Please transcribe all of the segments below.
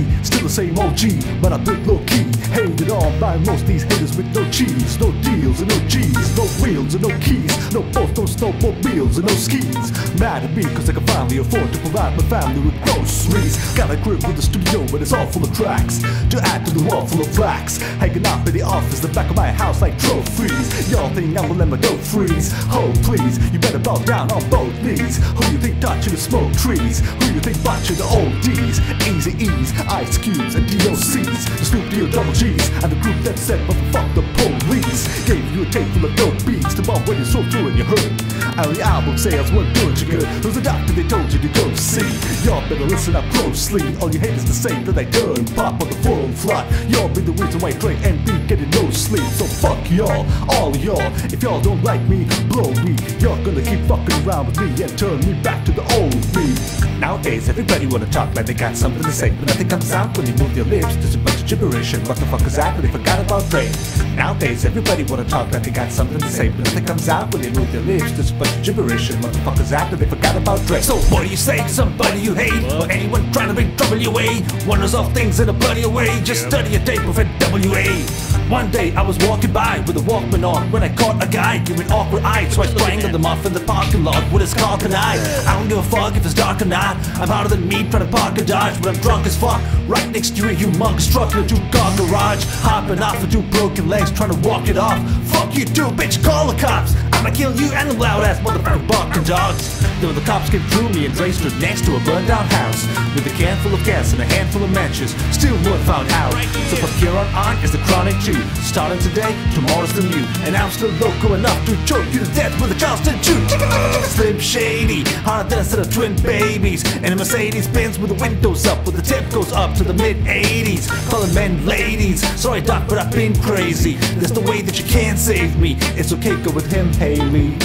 still the same OG, but I do it low key. Hated on by most these haters with no cheese, no deals and no G's, no wheels and no keys, no boats, no snowmobiles and no skis. Mad at me cause I can finally afford to provide my family with groceries. Got a crib with a studio but it's all full of tracks to add to the wall full of flags. Hanging out in the office, the back of my house like trophies. Y'all think I'm gonna let my dough freeze? Oh please, you better bow down on both knees. Who you think touching the smoke trees? Who you think watching the ODs? Easy E's, Ice Cubes and DOCs, the Snoop D-O double G's, and the group that said motherfuck the police. Gave you a tape full of dope beats to bomb when you sold through and you heard. And the album sales weren't doing you good. It was the doctor they told you to go see. Y'all better listen up closely. All you haters to say that I turn pop on the full flat. Y'all be the reason why Dre and B getting no sleep. So fuck y'all, all of y'all. If y'all don't like me, blow me. Y'all gonna keep fucking around with me and turn me back to the old me. Nowadays everybody wanna talk like they got something to say, but nothing comes out when you move your lips. There's a bunch of gibberish and what the fuck is that when they forgot about Dre? Nowadays everybody wanna talk like they got something to say, but nothing comes out when they move their lips. There's a bunch of gibberish and what the fuck is that when they forgot about Dre? So what do you say to somebody you hate, or anyone trying to bring trouble your way? Wonders off things in a bloody way, just study a tape of NWA. One day I was walking by with a Walkman on when I caught a guy giving awkward eyes, so I strangled him off in the parking lot with his car canine. I don't give a fuck if it's dark or not. I'm harder than me trying to park a Dodge, but I'm drunk as fuck. Right next to a humongous truck in a two-car garage, hopping off with two broken legs trying to walk it off. Fuck you too, bitch, call the cops. I'ma kill you and the loud-ass motherfucking barking dogs. Then the cops came through me and Dre stood next to a burned-down house with a can full of gas and a handful of matches. Still wood found out. So from here on is the Chronic G. Starting today, tomorrow's the new, and I'm still loco enough to choke you to death with a Charleston chew. Slim Shady, harder than a set of twin babies, and a Mercedes Benz with the windows up, with the tip goes up to the mid-80s. Calling men ladies, sorry doc, but I've been crazy. There's no way that you can't save me. It's okay, go with him, Haley.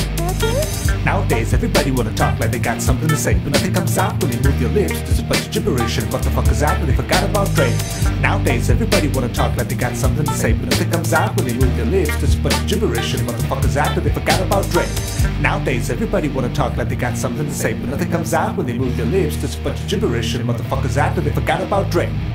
Nowadays everybody wanna talk like they got something to say, but nothing comes out when they move your lips. There's a bunch of gibberish and what the fuck is that when they forgot about Dre? Nowadays everybody wanna talk like they got something to say, but nothing comes out when they move their lips. There's a bunch of gibberish and what the fuck is that when they forgot about Dre? Nowadays everybody wanna talk like they got something to say, but nothing comes out when they move their lips. There's a bunch of gibberish and what the fuck is that when they forgot about Dre?